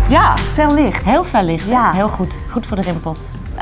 Ja, fel licht. Heel fel licht. Ja. Heel goed. Goed voor de rimpels.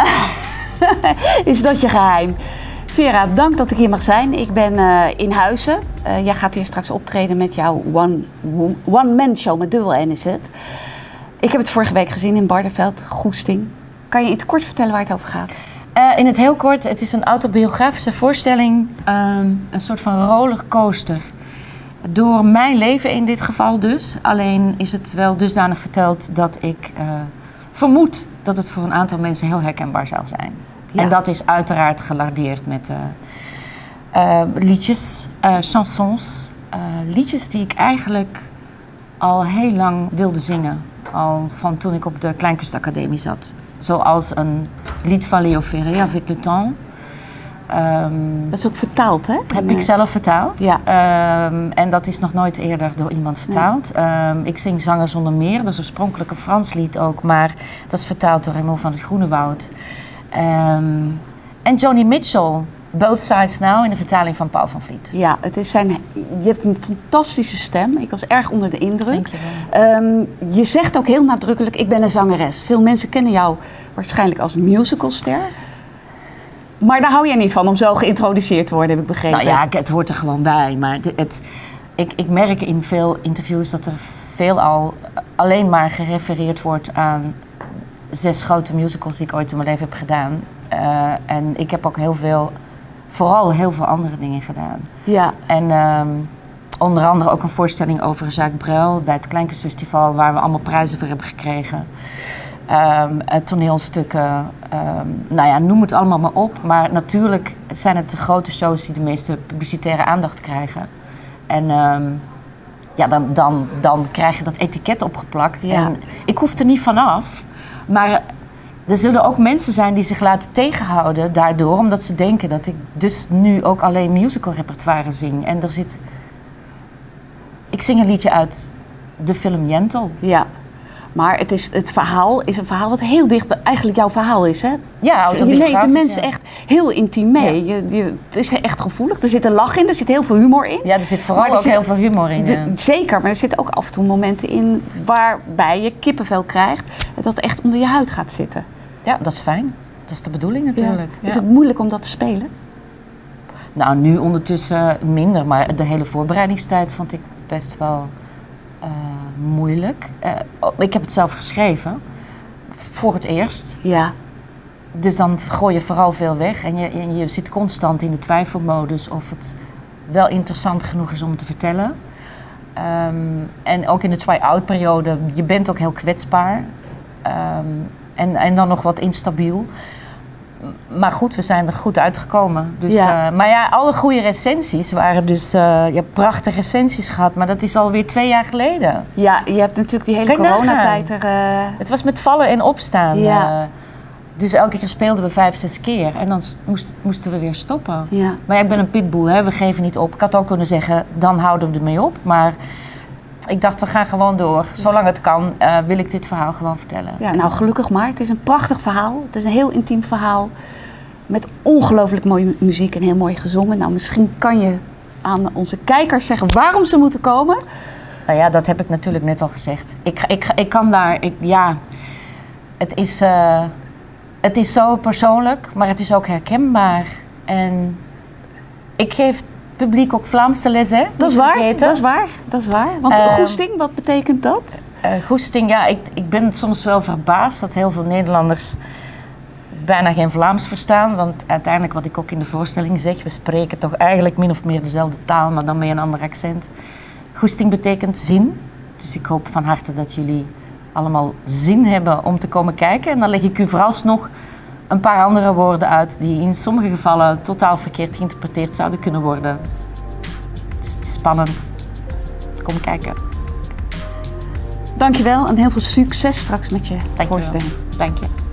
Is dat je geheim? Vera, dank dat ik hier mag zijn. Ik ben in Huizen. Jij gaat hier straks optreden met jouw one-man show, met dubbel N is het. Ik heb het vorige week gezien in Barneveld, Goesting. Kan je in het kort vertellen waar het over gaat? In het heel kort, het is een autobiografische voorstelling. Een soort van rollercoaster. Door mijn leven in dit geval dus. Alleen is het wel dusdanig verteld dat ik vermoed dat het voor een aantal mensen heel herkenbaar zou zijn. Ja. En dat is uiteraard gelardeerd met liedjes, chansons. Liedjes die ik eigenlijk al heel lang wilde zingen. Al van toen ik op de Kleinkunstacademie zat. Zoals een lied van Léo Ferré, Avec le temps. Dat is ook vertaald, hè? Heb ik zelf vertaald. Ja. En dat is nog nooit eerder door iemand vertaald. Nee. Ik zing Zanger zonder meer. Dat is oorspronkelijk een Frans lied ook. Maar dat is vertaald door Raymond van het Groenewoud. En Joni Mitchell, Both Sides Now, in de vertaling van Paul van Vliet. Ja, je hebt een fantastische stem. Ik was erg onder de indruk. Dank je wel. Je zegt ook heel nadrukkelijk, ik ben een zangeres. Veel mensen kennen jou waarschijnlijk als musicalster. Maar daar hou jij niet van om zo geïntroduceerd te worden, heb ik begrepen. Nou ja, het hoort er gewoon bij. Maar ik merk in veel interviews dat er veelal alleen maar gerefereerd wordt aan 6 grote musicals die ik ooit in mijn leven heb gedaan. En ik heb ook vooral heel veel andere dingen gedaan. Ja. En onder andere ook een voorstelling over Jacques Brel bij het Kleinkunstfestival, waar we allemaal prijzen voor hebben gekregen. Toneelstukken, nou ja, noem het allemaal maar op. Maar natuurlijk zijn het de grote shows die de meeste publicitaire aandacht krijgen. En ja, dan krijg je dat etiket opgeplakt. Ja. En ik hoef er niet vanaf, maar er zullen ook mensen zijn die zich laten tegenhouden daardoor, omdat ze denken dat ik dus nu ook alleen musical repertoire zing. En ik zing een liedje uit de film Jentel. Ja. Maar het verhaal is een verhaal wat heel dicht bij eigenlijk jouw verhaal is, hè? Ja, je neemt de mensen echt heel intiem mee. Ja. Het is echt gevoelig. Er zit een lach in, er zit heel veel humor in. Ja, er zit vooral ook heel veel humor in. Zeker, maar er zitten ook af en toe momenten in waarbij je kippenvel krijgt, dat echt onder je huid gaat zitten. Ja, dat is fijn. Dat is de bedoeling natuurlijk. Ja. Ja. Is het moeilijk om dat te spelen? Nou, nu ondertussen minder, maar de hele voorbereidingstijd vond ik best wel moeilijk. Ik heb het zelf geschreven, voor het eerst. Ja. Dus dan gooi je vooral veel weg en je zit constant in de twijfelmodus of het wel interessant genoeg is om te vertellen. En ook in de try-out periode, je bent ook heel kwetsbaar en dan nog wat instabiel. Maar goed, we zijn er goed uitgekomen. Dus, ja. Maar ja, alle goede recensies waren dus... je hebt prachtige recensies gehad, maar dat is alweer 2 jaar geleden. Ja, je hebt natuurlijk die hele coronatijd er... Het was met vallen en opstaan. Ja. Dus elke keer speelden we 5, 6 keer. En dan moesten we weer stoppen. Ja. Maar ja, ik ben een pitbull, hè? We geven niet op. Ik had ook kunnen zeggen, dan houden we ermee op. Maar ik dacht, we gaan gewoon door. Zolang het kan, wil ik dit verhaal gewoon vertellen. Ja, nou gelukkig maar. Het is een prachtig verhaal. Het is een heel intiem verhaal. Met ongelooflijk mooie muziek en heel mooi gezongen. Nou, misschien kan je aan onze kijkers zeggen waarom ze moeten komen. Nou ja, dat heb ik natuurlijk net al gezegd. Ik kan daar... Ja, het is zo persoonlijk, maar het is ook herkenbaar. En ik geef publiek ook Vlaamse les, hè? Dat is waar, dat is waar. Want goesting, wat betekent dat? Goesting, ja, ik ben soms wel verbaasd dat heel veel Nederlanders bijna geen Vlaams verstaan. Want uiteindelijk, wat ik ook in de voorstelling zeg, we spreken toch eigenlijk min of meer dezelfde taal, maar dan met een ander accent. Goesting betekent zin. Dus ik hoop van harte dat jullie allemaal zin hebben om te komen kijken. En dan leg ik u vooralsnog een paar andere woorden uit die in sommige gevallen totaal verkeerd geïnterpreteerd zouden kunnen worden. Dus het is spannend. Kom kijken. Dankjewel en heel veel succes straks met je voorstelling. Dank je.